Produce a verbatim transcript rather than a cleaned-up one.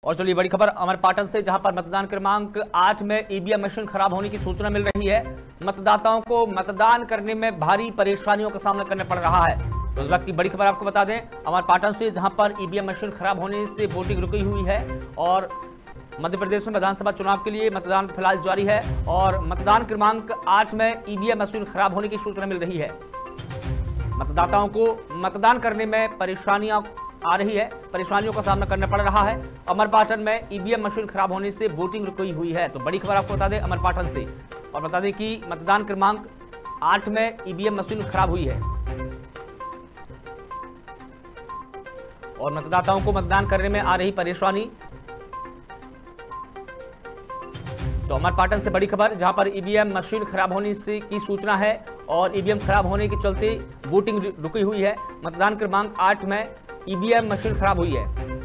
और चलिए बड़ी खबर अमरपाटन से, जहां पर मतदान क्रमांक आठ में ईवीएम मशीन खराब होने की सूचना मिल रही है। मतदाताओं को मतदान करने में भारी परेशानियों का सामना करना पड़ रहा है। तो इस वक्त की बड़ी खबर आपको बता दें अमरपाटन से, जहां पर ईवीएम मशीन खराब होने से वोटिंग रुकी हुई है और मध्य प्रदेश में विधानसभा चुनाव के लिए मतदान फिलहाल जारी है और मतदान क्रमांक आठ में ईवीएम मशीन खराब होने की सूचना मिल रही है। मतदाताओं को मतदान करने में परेशानियां आ रही है, परेशानियों का सामना करना पड़ रहा है। अमरपाटन में ईवीएम मशीन खराब होने से वोटिंग रुकी हुई है। तो बड़ी खबर आपको बता दें अमरपाटन से, और बता दें कि मतदान क्रमांक आठ में ईवीएम मशीन खराब हुई है और मतदाताओं को मतदान करने में आ रही परेशानी। तो अमरपाटन से बड़ी खबर, जहां पर ईवीएम मशीन खराब होने से की सूचना है और ईवीएम खराब होने के चलते वोटिंग रुकी हुई है। मतदान क्रमांक आठ में ईवीएम मशीन खराब हुई है।